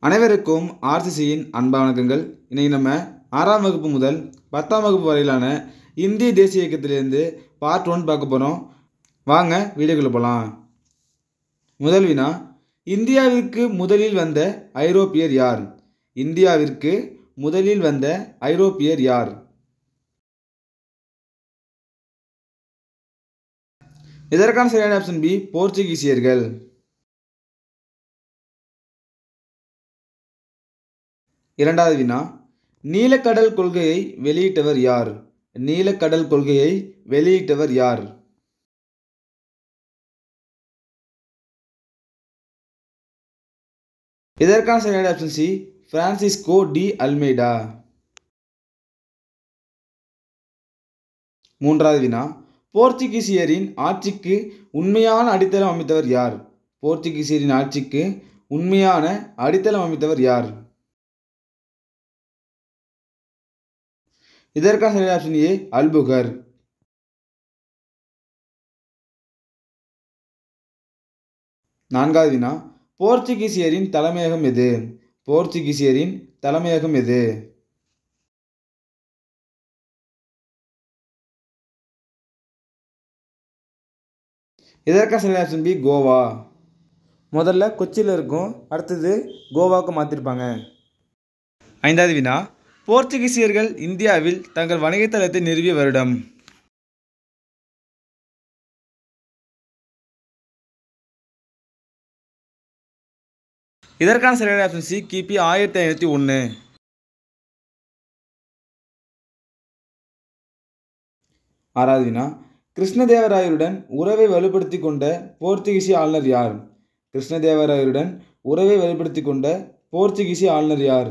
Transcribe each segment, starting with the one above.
அனைவருக்கும் ஆர்சிசியின் அன்பான வணக்கங்கள். இன்றைக்கி நம்ம 6ஆம் வகுப்பு முதல் 10ஆம் வகுப்பு வரையிலான இந்திய தேசிய இயக்கத்திலிருந்து பார்ட் 1 பார்க்க போகிறோம். வாங்க வீடியோக்குள்ளே போகலாம். முதல் வினா, இந்தியாவிற்கு முதலில் வந்த ஐரோப்பியர் யார்? இந்தியாவிற்கு முதலில் வந்த ஐரோப்பியர் யார்? இதற்கான சரியான ஆப்ஷன் பி, போர்ச்சுகீசியர்கள். இரண்டாவது வினா, நீலக்கடல் கொள்கையை வெளியிட்டவர் யார்? நீலக்கடல் கொள்கையை வெளியிட்டவர் யார்? இதற்கான சரியான option C, Francisco de Almeida. மூன்றாவது வினா, போர்ச்சுகீசியரின் ஆட்சிக்கு உண்மையான அடித்தளம் அமைத்தவர் யார்? போர்ச்சுகீசியரின் ஆட்சிக்கு உண்மையான அடித்தளம் அமைத்தவர் யார்? இதற்கான சரியான ஆப்ஷன் ஏ, அல்புகர். நான்காவது வினா, போர்ச்சுகீசியரின் தலைமையகம் எது? போர்ச்சுகீசியரின் தலைமையகம் எது? இதற்கான சரியான ஆப்ஷன் பி, கோவா. முதல்ல கொச்சியில் இருக்கும், அடுத்தது கோவாவுக்கு மாற்றிருப்பாங்க. ஐந்தாவது வினா, போர்ச்சுகீசியர்கள் இந்தியாவில் தங்கள் வணிகத்தளத்தை நிறுவிய வருடம்? இதற்கான சரியான ஆப்ஷன் சி, கிபி 1501. ஆறாவது வினா, கிருஷ்ணதேவராயருடன் உறவை வலுப்படுத்தி கொண்ட போர்ச்சுகீசி ஆளுநர் யார்? கிருஷ்ணதேவராயருடன் உறவை வலுப்படுத்தி கொண்ட போர்ச்சுகீசி ஆளுநர் யார்?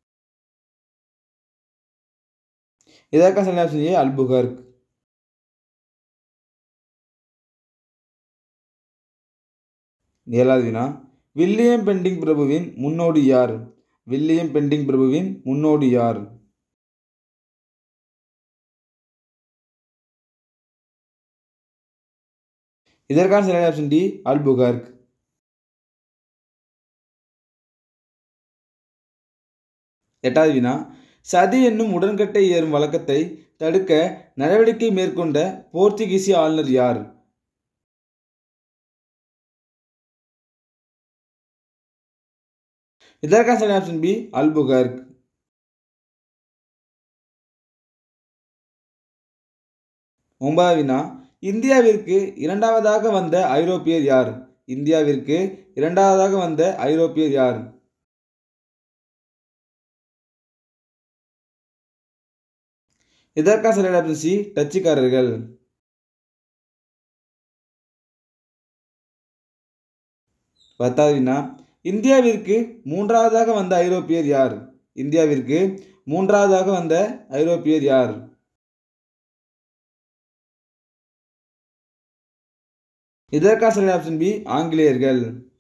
இதற்கான சரியான ஆப்ஷன் ஏ, அல்புகர்க். ஏழாவது வினா, வில்லியம் பெண்டிங் பிரபுவின் முன்னோடி யார்? வில்லியம் பெண்டிங் பிரபுவின் முன்னோடி யார்? இதற்கான சரியான ஆப்ஷன் டி, அல்புகர்க். எட்டாவது வினா, சதி என்னும் உடன்கட்டை ஏறும் வழக்கத்தை தடுக்க நடவடிக்கை மேற்கொண்ட போர்ச்சுகீசி ஆளுநர் யார்? இதற்கான சரியான ஆப்ஷன் பி, அல்புகர்க். ஒன்பதாவது வினா, இந்தியாவிற்கு இரண்டாவதாக வந்த ஐரோப்பியர் யார்? இந்தியாவிற்கு இரண்டாவதாக வந்த ஐரோப்பியர் யார்? இதற்கான சரியான ஆப்ஷன் சி, டச்சுக்காரர்கள். பத்தாவது வினா, இந்தியாவிற்கு மூன்றாவதாக வந்த ஐரோப்பியர் யார்? இந்தியாவிற்கு மூன்றாவதாக வந்த ஐரோப்பியர் யார்? இதற்கான சரியான ஆப்ஷன் பி, ஆங்கிலேயர்கள்.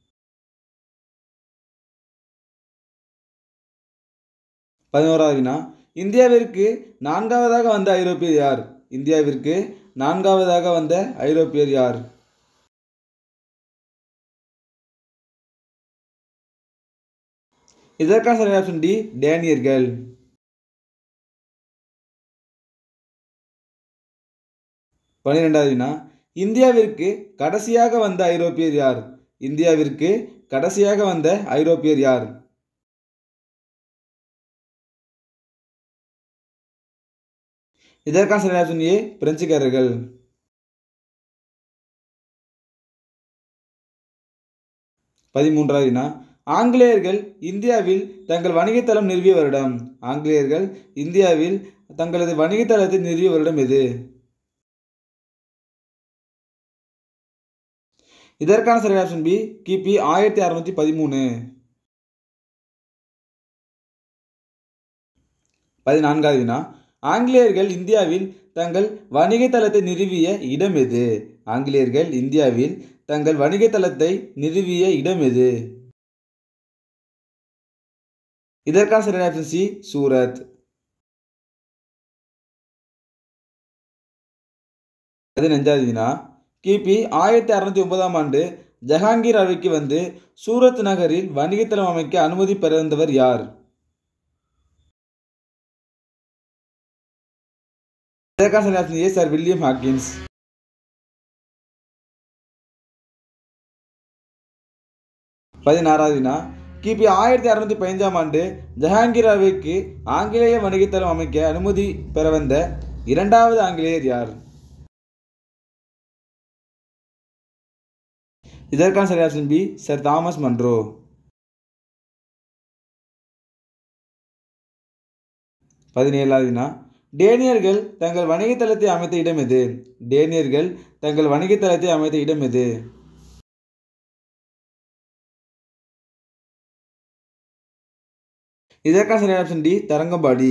பதினோராவது வினா, இந்தியாவிற்கு நான்காவதாக வந்த ஐரோப்பியர் யார்? இந்தியாவிற்கு நான்காவதாக வந்த ஐரோப்பியர் யார்? இதற்கான சரியான ஆப்ஷன் டி, டேனியர்கள். பன்னிரெண்டாவது வினா, இந்தியாவிற்கு கடைசியாக வந்த ஐரோப்பியர் யார்? இந்தியாவிற்கு கடைசியாக வந்த ஐரோப்பியர் யார்? இதற்கான சரியான ஆப்ஷன் ஏ, பிரெஞ்சுக்காரர்கள். பதிமூன்றாவது வினா, ஆங்கிலேயர்கள் இந்தியாவில் தங்கள் வணிகத்தளம் நிறுவிய வருடம்? ஆங்கிலேயர்கள் இந்தியாவில் தங்களது வணிகத்தளத்தை நிறுவிய வருடம் எது? இதற்கான சரியான ஆப்ஷன் பி, கிபி 1613. 14வது வினா, ஆங்கிலேயர்கள் இந்தியாவில் தங்கள் வணிகத்தளத்தை நிறுவிய இடம் எது? ஆங்கிலேயர்கள் இந்தியாவில் தங்கள் வணிகத்தளத்தை நிறுவிய இடம் எது? இதற்கான சரியான ஆப்ஷன் சி, சூரத். 15வது வினா, கிபி 1609ஆம் ஆண்டு ஜஹாங்கீர் அவைக்கு வந்து சூரத் நகரில் வணிகத்தளம் அமைக்க அனுமதி பெற வந்தவர் யார்? இதற்கான சரியான option A Sir William Hawkins. 16வது வினா கிபி 1615ஆம் ஆண்டு ஜஹாங்கீர் அவைக்கு ஆங்கிலேய வணிகத்தளம் அமைக்க அனுமதி பெற வந்த இரண்டாவது ஆங்கிலேயர் யார்? இதற்கான சரியான option B Sir Thomas Munro. 17வது வினா டேனியர்கள் தங்கள் வணிகத்தளத்தை அமைத்த இடம் எது? டேனியர்கள் தங்கள் வணிகத்தளத்தை அமைத்த இடம் எது? இதற்கான சரியான ஆப்ஷன் டி தரங்கம்பாடி.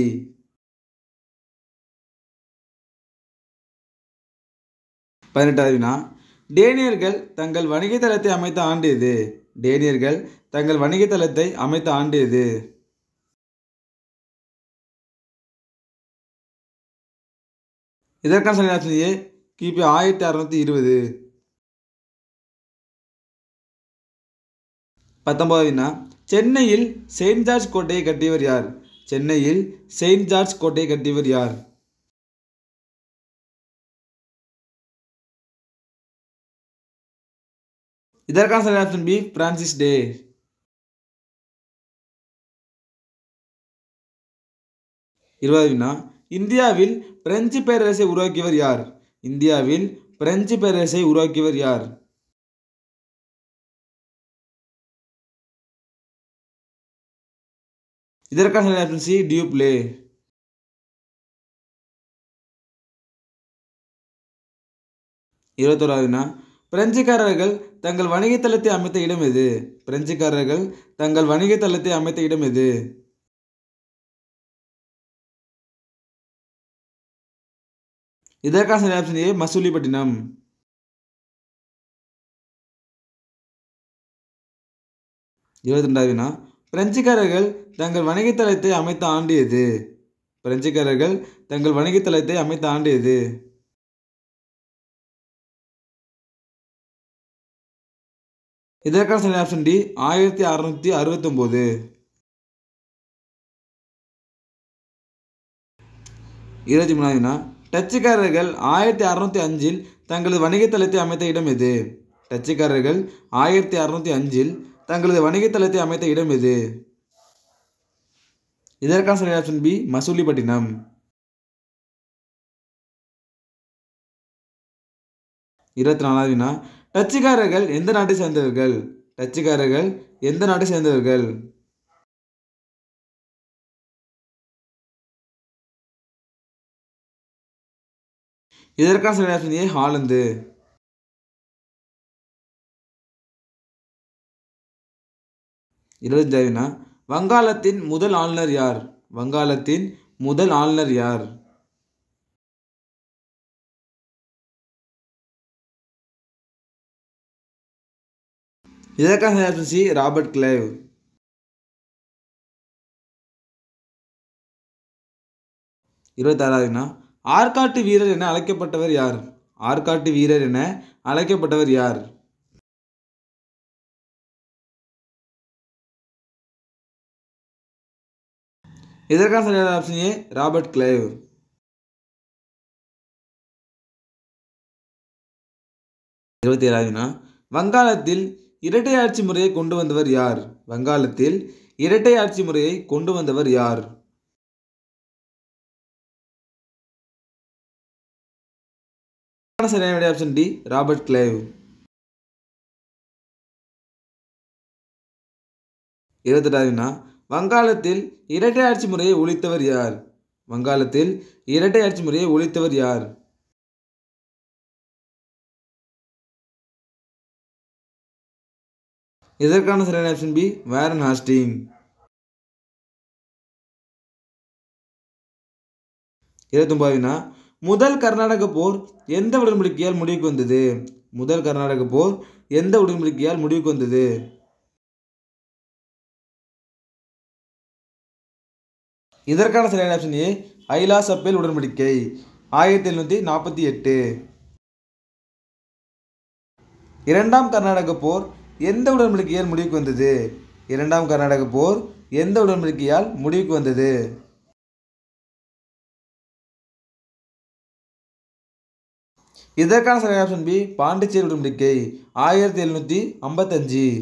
18வது வினா டேனியர்கள் தங்கள் வணிகத்தளத்தை அமைத்த ஆண்டு எது? டேனியர்கள் தங்கள் வணிகத்தளத்தை அமைத்த ஆண்டு எது? இதற்கான சரியான ஆப்ஷன் ஏ கிபி 1620. 19வது வினா சென்னையில் செயின்ட் ஜார்ஜ் கோட்டையை கட்டியவர் யார்? சென்னையில் செயின்ட் ஜார்ஜ் கோட்டையை கட்டியவர் யார்? இதற்கான சரியான ஆப்ஷன் பி பிரான்சிஸ் டே. 20வது வினா இந்தியாவில் பிரெஞ்சு பேரரசை உருவாக்கியவர் யார்? இந்தியாவில் பிரெஞ்சு பேரரசை உருவாக்கியவர் யார்? இதற்கான சரியான ஆப்ஷன் சி டியூப்ளே. 21வது வினா பிரெஞ்சுக்காரர்கள் தங்கள் வணிகத்தளத்தை அமைத்த இடம் எது? பிரெஞ்சுக்காரர்கள் தங்கள் வணிகத்தளத்தை அமைத்த இடம் எது? இதற்கான சரியான ஆப்ஷன் ஏ மசூலிப்பட்டினம். 22வது வினா பிரெஞ்சுக்காரர்கள் தங்கள் வணிகத்தளத்தை அமைத்த ஆண்டு எது? பிரெஞ்சுக்காரர்கள் தங்கள் வணிகத்தளத்தை அமைத்த ஆண்டு எது? இதற்கான சரியான ஆப்ஷன் டி 1669. 23வது வினா டச்சுக்காரர்கள் 1605இல் தங்களது வணிகத்தளத்தை அமைத்த இடம் எது? டச்சுக்காரர்கள் 1605இல் தங்களது வணிகத்தளத்தை அமைத்த இடம் எது? இதற்கான சரியான ஆப்ஷன் பி மசூலிப்பட்டினம். 24வது வினா டச்சுக்காரர்கள் எந்த நாட்டை சேர்ந்தவர்கள்? டச்சுக்காரர்கள் எந்த நாட்டை சேர்ந்தவர்கள்? இதற்கான சரியான ஆப்ஷன் ஏ ஹாலந்து. 25வது வினா வங்காளத்தின் முதல் ஆளுநர் யார்? வங்காளத்தின் முதல் ஆளுநர் யார்? இதற்கான ஆப்ஷன் சி ராபர்ட் கிளைவ். 26வது வினா ஆற்காட்டு வீரர் என அழைக்கப்பட்டவர் யார்? ஆற்காட்டு வீரர் என அழைக்கப்பட்டவர் யார்? இதற்கான சரியான ஆப்ஷன் ஏ ராபர்ட் கிளைவ். 27வது வினா வங்காளத்தில் இரட்டை ஆட்சி முறையை கொண்டு வந்தவர் யார்? வங்காளத்தில் இரட்டை ஆட்சி முறையை கொண்டு வந்தவர் யார்? சரியான ஆப்ஷன் டி ராபர்ட் கிளைவ். 28வது வினா வங்காளத்தில் இரட்டை ஆட்சி முறையை ஒழித்தவர் யார்? வங்காளத்தில் இரட்டை ஆட்சி முறையை ஒழித்தவர் யார்? இதற்கான சரியான ஆப்ஷன் பி வாரன் ஹாஸ்டிங். 29வது வினா முதல் கர்நாடக போர் எந்த உடன்படிக்கையால் முடிவுக்கு வந்தது? முதல் கர்நாடக போர் எந்த உடன்படிக்கையால் முடிவுக்கு வந்தது? இதற்கான சரியான ஆப்ஷன் ஏ ஐலா-சப்பேல் உடன்படிக்கை 1748. இரண்டாம் கர்நாடக போர் எந்த உடன்படிக்கையால் முடிவுக்கு வந்தது? இரண்டாம் கர்நாடக போர் எந்த உடன்படிக்கையால் முடிவுக்கு வந்தது? இதற்கான சரியான ஆப்ஷன் பி பாண்டிச்சேரி உடன்படிக்கை 1755.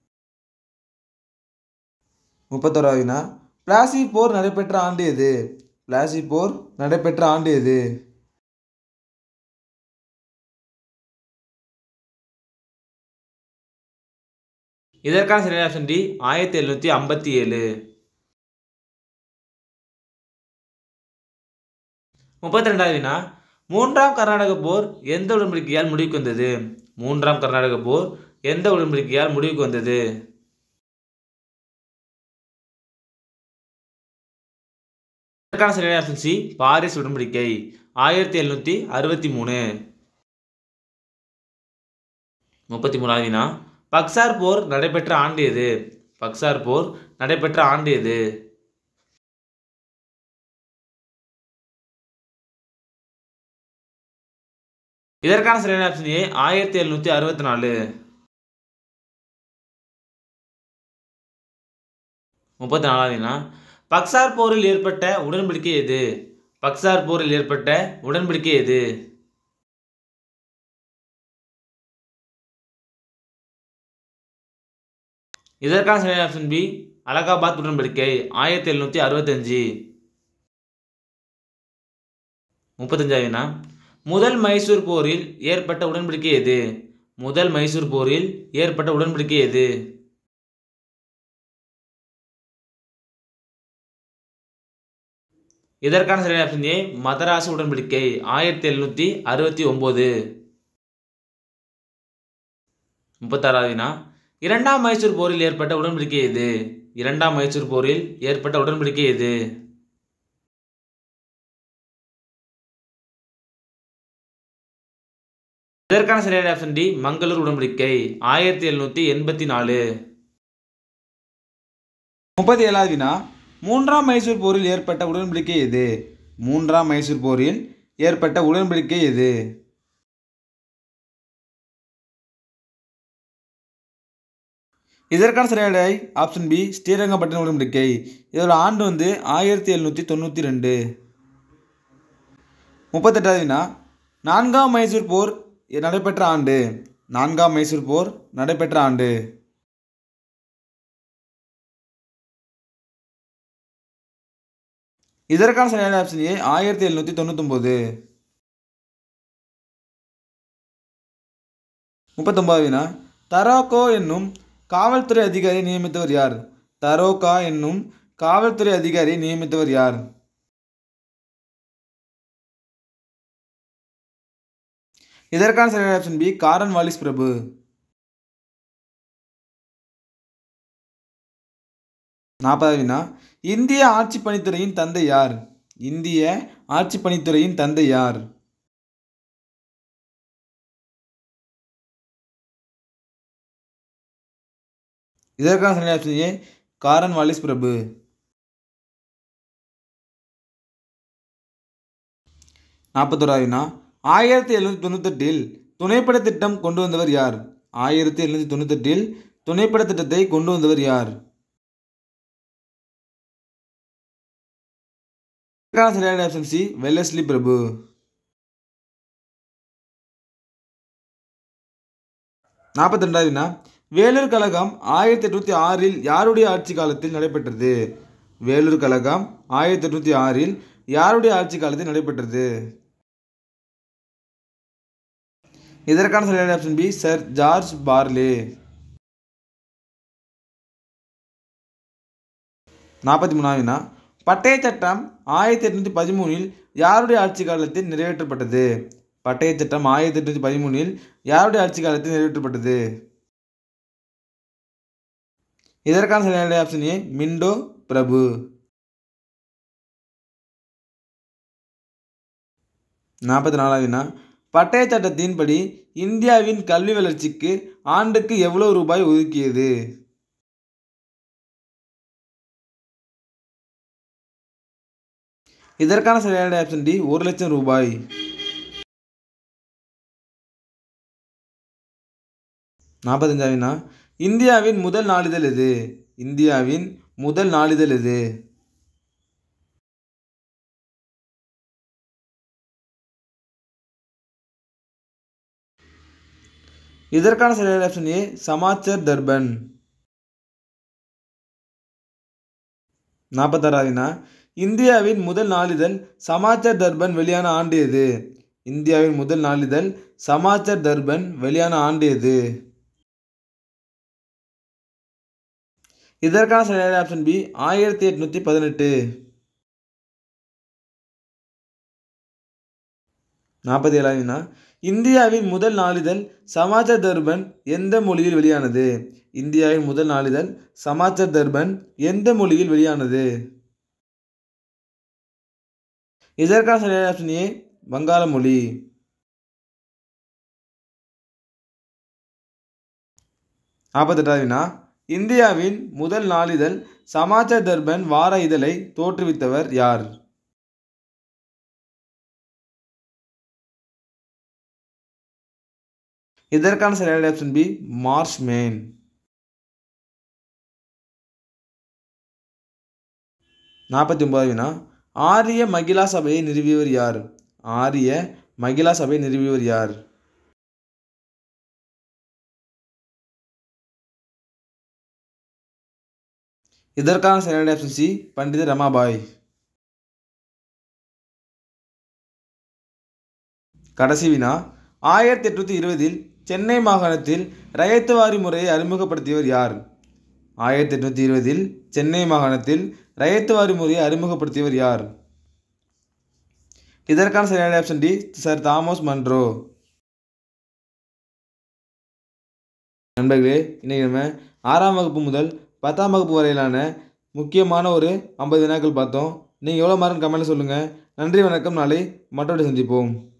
31வது வினா பிளாசி போர் நடைபெற்ற ஆண்டு எது? பிளாசி போர் நடைபெற்ற ஆண்டு எது? இதற்கான சரியான ஆப்ஷன் டி 1757. 32வது வினா மூன்றாம் கர்நாடக போர் எந்த உடன்படிக்கையால் முடிவுக்கு வந்தது? மூன்றாம் கர்நாடக போர் எந்த உடன்படிக்கையால் முடிவுக்கு வந்தது? இதற்கான சரியான ஆப்ஷன் சி பாரிஸ் உடன்படிக்கை 1763. 33வது வினா பக்சார் போர் நடைபெற்ற ஆண்டு எது? பக்சார் போர் நடைபெற்ற ஆண்டு எது? இதற்கான சரியான ஆப்ஷன் ஏ 1764. 34வது வினா பக்சார் போரில் ஏற்பட்ட உடன்படிக்கை எது? பக்சார் போரில் ஏற்பட்ட உடன்படிக்கை எது? இதற்கான சரியான ஆப்ஷன் பி அலகாபாத் உடன்படிக்கை 1765. 35வது வினா முதல் மைசூர் போரில் ஏற்பட்ட உடன்படிக்கை எது? முதல் மைசூர் போரில் ஏற்பட்ட உடன்படிக்கை எது? இதற்கான சரியான ஆப்ஷன் ஏ மதராசு உடன்படிக்கை 1769. 36வது வினா இரண்டாம் மைசூர் போரில் ஏற்பட்ட உடன்படிக்கை எது? இரண்டாம் மைசூர் போரில் ஏற்பட்ட உடன்படிக்கை எது? இதற்கான சரியான ஆப்ஷன் டி மங்களூர் உடன்படிக்கை 1784. 37வது வினா மூன்றாம் மைசூர் போரில் ஏற்பட்ட உடன்படிக்கை எது? மூன்றாம் மைசூர் போரில் ஏற்பட்ட உடன்படிக்கை எது? இதற்கான சரியான ஆப்ஷன் பி ஸ்ரீரங்கப்பட்டினம் உடன்படிக்கை. இதோட ஆண்டு 1792. 38வது வினா நான்காம் மைசூர் போர் நடைபெற்ற ஆண்டு. நான்காம் மைசூர் போர் நடைபெற்ற ஆண்டு. இதற்கான சரியான ஆப்ஷன் ஏ 1799. 39வது வினா தரோகோ என்னும் காவல்துறை அதிகாரியை நியமித்தவர் யார்? தரோகா என்னும் காவல்துறை அதிகாரியை நியமித்தவர் யார்? இதற்கான சரியான ஆப்ஷன் பி காரன் வாலிஸ் பிரபு. 40வது வினா இந்திய ஆட்சி பணித்துறையின் தந்தை யார்? இந்திய ஆட்சி பணித்துறையின் தந்தை யார்? இதற்கான சரியான ஆப்ஷன் ஏ காரன் வாலிஸ் பிரபு. 41வது வினா 1798 துணைப்படை திட்டம் கொண்டு வந்தவர் யார்? 1798 துணைப்படை திட்டத்தை கொண்டு வந்தவர் யார்? சரியான ஆப்ஷன் சி வெல்லஸ்லி பிரபு. 42வது வினா வேலூர் கழகம் 1806 யாருடைய ஆட்சி காலத்தில் நடைபெற்றது? வேலூர் கழகம் 1806 யாருடைய ஆட்சி காலத்தில் நடைபெற்றது? இதற்கான சரியான option B Sir George Barlow. 43வது வினா பட்டய சட்டம் 1813 யாருடைய ஆட்சி காலத்தில் நிறைவேற்றப்பட்டது? பட்டய சட்டம் 1813 யாருடைய ஆட்சி காலத்தில் நிறைவேற்றப்பட்டது? இதற்கான சரியான ஆப்ஷன் ஏ மிண்டோ பிரபு. 44வது வினா பட்டய சட்டத்தின்படி இந்தியாவின் கல்வி வளர்ச்சிக்கு ஆண்டுக்கு எவ்வளவு ரூபாய் ஒதுக்கியது? இதற்கான சரியான ஆப்ஷன் டி 1,00,000 ரூபாய். 45 இந்தியாவின் முதல் நாளிதழ் எது? இந்தியாவின் முதல் நாளிதழ் எது? இதற்கான சரியான ஆப்ஷன் ஏ சமாச்சர் தர்பன். 46 இந்தியாவின் முதல் நாளிதழ் சமாச்சர் தர்பன் வெளியான ஆண்டு எது? இந்தியாவின் முதல் நாளிதழ் சமாச்சர் தர்பன் வெளியான ஆண்டு எது? இதற்கான சரியான ஆப்ஷன் பி 1818. 47 இந்தியாவின் முதல் நாளிதழ் சமாச்சர் தர்பன் எந்த மொழியில் வெளியானது? இந்தியாவின் முதல் நாளிதழ் சமாச்சர் தர்பன் எந்த மொழியில் வெளியானது? இதற்கான சரியான ஆப்ஷன் ஏ வங்காள மொழி. 48 இந்தியாவின் முதல் நாளிதழ் சமாச்சர் தர்பன் வார இதழை தோற்றுவித்தவர் யார்? இதற்கான சரியான ஆப்ஷன் பி மார்ஷ் மேன். 49 ஆரிய மகிழா சபையை நிறுவியவர் யார்? ஆரிய மகிழா சபையை நிறுவியவர் யார்? இதற்கான சரியான ஆப்ஷன் சி பண்டித ரமாபாய். கடைசி வினா 1820 சென்னை மாகாணத்தில் ரயத்துவாரி முறையை அறிமுகப்படுத்தியவர் யார்? 1820 சென்னை மாகாணத்தில் ரயத்துவாரி முறையை அறிமுகப்படுத்தியவர் யார்? இதற்கான சரியான option D Sir Thomas Munro. நண்பர்களே, இன்னைக்கு நம்ம 6ஆம் வகுப்பு முதல் 10ஆம் வகுப்பு வரையிலான முக்கியமான ஒரு 50 வினாக்கள் பார்த்தோம். நீங்கள் எவ்வளோ மார்க் கமெண்ட்டில் சொல்லுங்கள். நன்றி, வணக்கம். நாளை மற்றொரு சந்திப்போம்.